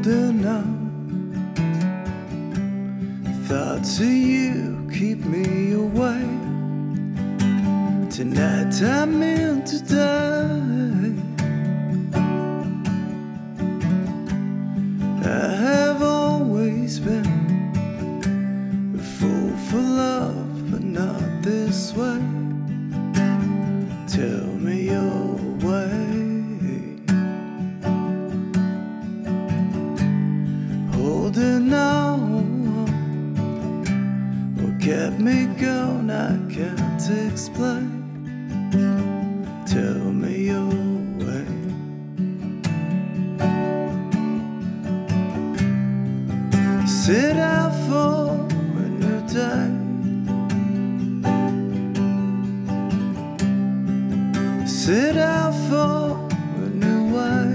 holding on. Thoughts of you keep me awake. Tonight I'm in to die. I have always been a fool for love, but not this way. Tell me your way. Holding on, what kept me going I can't explain. Tell me your way. Set out for a new day. Set out for a new way.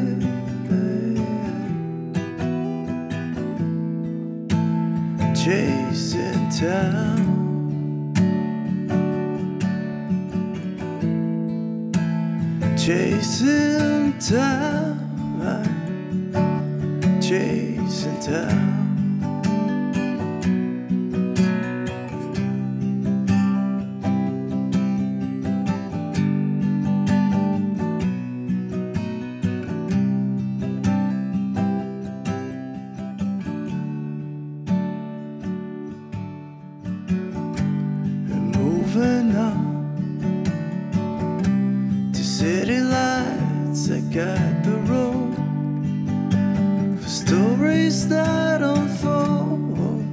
Chasing time, chasing time, chasing time. Moving on to city lights that guide the road, for stories that unfold.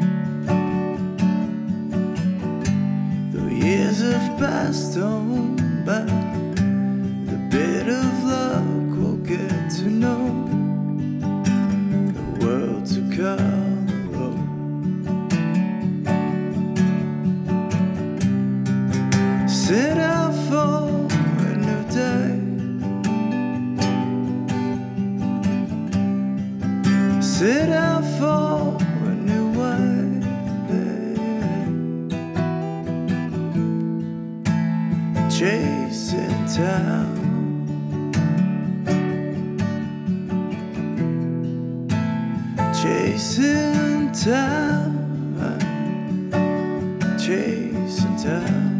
Though years have passed on by, the bit of luck we'll get to know the world to come. Set out for a new day. Set out for a new way. Chasing time, chasing time, chasing time.